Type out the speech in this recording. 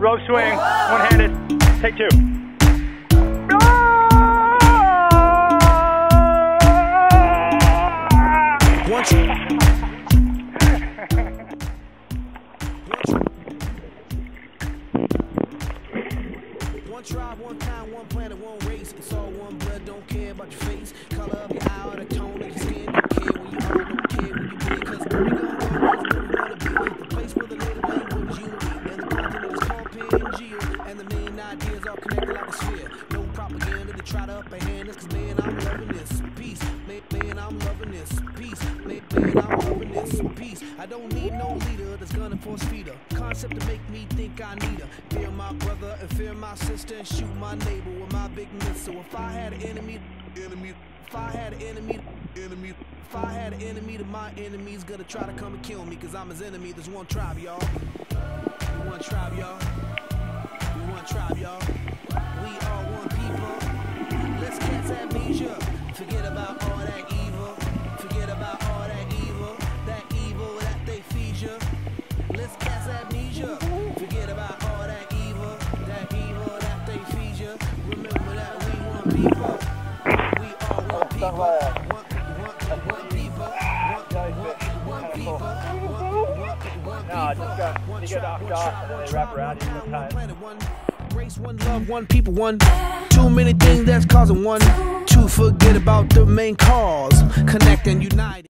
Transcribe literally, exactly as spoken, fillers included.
rope swing, one-handed, take two. One, one tribe, one time, one planet, one race. It's all one blood, don't care about your face. Color of your eye or the tone of your skin. Don't care when you hold, don't care when you big. Cause where we gon' go is where we wanna be. The place where the native language unity. And the continent is called Pangea. And the main ideas all connected like a sphere. No propaganda to try to upper hand us. Cause man, I'm loving this peace. Man, man, I'm loving this peace. Man, man, I'm loving this peace. I don't need no leader that's gonna force feed her. Concept to make me think I need her. Fear my brother and fear my sister and shoot my neighbor with my big missile. If I had an enemy, enemy. If I had an enemy, enemy. If I had an enemy, then my enemy's gonna try to come and kill me. Cause I'm his enemy. There's one tribe, y'all. We one tribe, y'all. We one tribe, y'all. We are one people. Let's catch amnesia. Forget about all that evil. Forget about all that evil. That evil that they feed you. Let's catch amnesia. Forget about all that evil. That evil that they feed you. Remember that we one people. We are one people. One, one, one people. One, one, one people. One, one, one No, just go, you get knocked off and then they wrap around you one sometimes. planet, one race, one love, one people, one. Too many things that's causing one to forget about the main cause. Connect and unite.